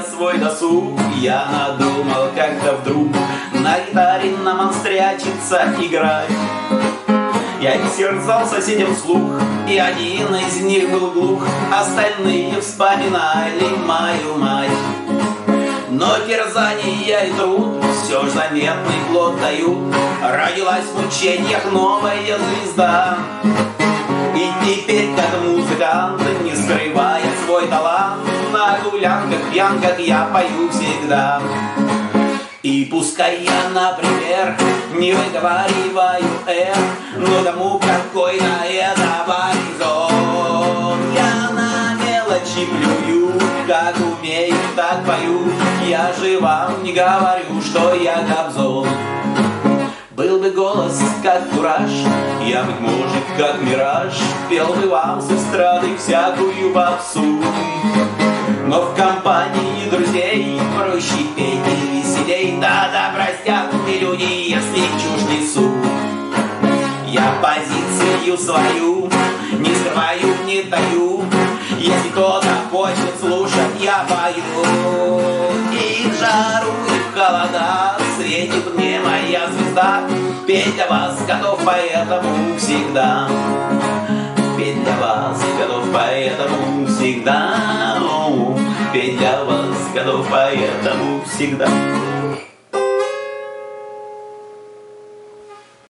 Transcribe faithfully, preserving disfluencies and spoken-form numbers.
свой досуг, я надумал как-то вдруг на гитаре на монстрячиться играть. Я терзал соседям слух, и один из них был глух, остальные вспоминали мою мать. Но терзания и труд все ж заметный плод дают. Родилась в мучениях новая звезда. И теперь, как музыкант, не скрывая свой талант, на гулянках, пьянках я пою всегда. И пускай я, например, не выговариваю «р», но кому какой на это горизонт. Я на мелочи плюю, как умею, так пою. Я же вам не говорю, что я Кобзон. Был бы голос, как кураж, я, быть может, как мираж, пел бы вам с эстрады всякую попсу. Но в компании друзей проще петь и веселей. Да-да, простят мне люди, если чушь несу. Я позицию свою не скрываю, не таю. Если кто-то хочет слушать, я пою. И в жару, и в холода светит мне моя звезда. Петь для вас готов, поэтому всегда. Петь для вас готов, поэтому всегда. Петь для вас готов, поэтому всегда.